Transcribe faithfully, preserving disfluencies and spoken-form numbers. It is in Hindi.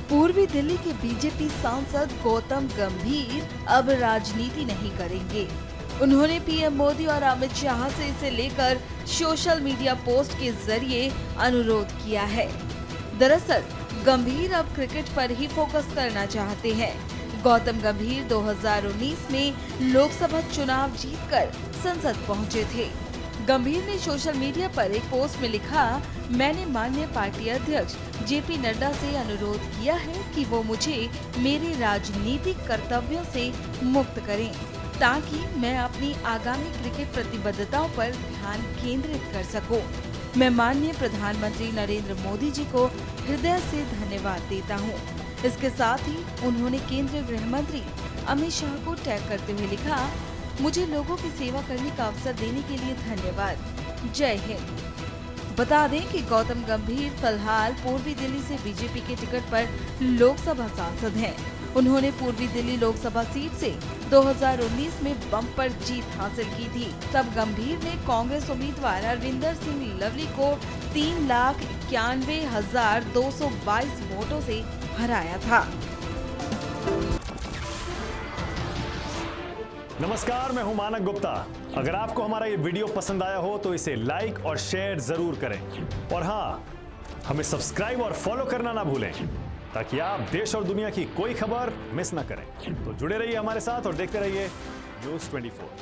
पूर्वी दिल्ली के बीजेपी सांसद गौतम गंभीर अब राजनीति नहीं करेंगे। उन्होंने पीएम मोदी और अमित शाह से इसे लेकर सोशल मीडिया पोस्ट के जरिए अनुरोध किया है। दरअसल गंभीर अब क्रिकेट पर ही फोकस करना चाहते हैं। गौतम गंभीर दो हज़ार उन्नीस में लोकसभा चुनाव जीतकर संसद पहुंचे थे। गंभीर ने सोशल मीडिया पर एक पोस्ट में लिखा, मैंने माननीय पार्टी अध्यक्ष जेपी नड्डा से अनुरोध किया है कि वो मुझे मेरे राजनीतिक कर्तव्यों से मुक्त करें, ताकि मैं अपनी आगामी क्रिकेट प्रतिबद्धताओं पर ध्यान केंद्रित कर सकूं। मैं माननीय प्रधानमंत्री नरेंद्र मोदी जी को हृदय से धन्यवाद देता हूं। इसके साथ ही उन्होंने केंद्रीय गृह मंत्री अमित शाह को टैग करते हुए लिखा, मुझे लोगों की सेवा करने का अवसर देने के लिए धन्यवाद। जय हिंद। बता दें कि गौतम गंभीर फिलहाल पूर्वी दिल्ली से बीजेपी के टिकट पर लोकसभा सांसद हैं। उन्होंने पूर्वी दिल्ली लोकसभा सीट से दो हज़ार उन्नीस में बम्पर जीत हासिल की थी। तब गंभीर ने कांग्रेस उम्मीदवार अरविंदर सिंह लवली को तीन लाख इक्यानवे हजार दो सौ बाईस वोटों से हराया था। नमस्कार, मैं हूं मानक गुप्ता। अगर आपको हमारा ये वीडियो पसंद आया हो तो इसे लाइक और शेयर जरूर करें, और हाँ, हमें सब्सक्राइब और फॉलो करना ना भूलें, ताकि आप देश और दुनिया की कोई खबर मिस ना करें। तो जुड़े रहिए हमारे साथ और देखते रहिए न्यूज़ चौबीस।